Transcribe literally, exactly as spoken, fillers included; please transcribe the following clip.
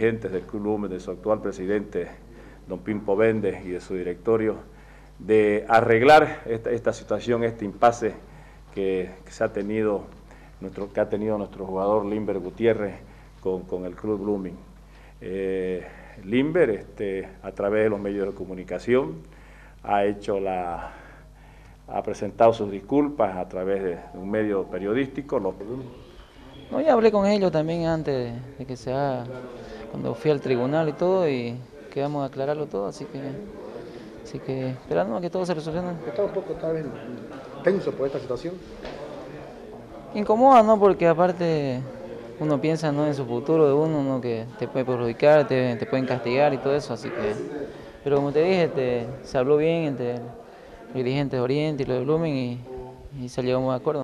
dirigentes del Club Blumen, de su actual presidente, don Pimpo Béndez, y de su directorio, de arreglar esta, esta situación, este impasse que, que, se ha tenido, nuestro, que ha tenido nuestro jugador Limber Gutiérrez con, con el Club Blumen. Eh, Limber, este, a través de los medios de comunicación, ha hecho la, ha presentado sus disculpas a través de un medio periodístico. Los... No, ya hablé con ellos también antes de, de que se haga, cuando fui al tribunal y todo, y quedamos a aclararlo todo, así que, así que esperando a que todo se resuelva. ¿Está un poco tal vez tenso por esta situación? Incomoda, ¿no? Porque aparte uno piensa, ¿no?, en su futuro de uno, ¿no?, que te puede perjudicar, te, te pueden castigar y todo eso, así que... Pero como te dije, te, se habló bien entre los dirigentes de Oriente y los de Blumen y, y se llegó a un acuerdo.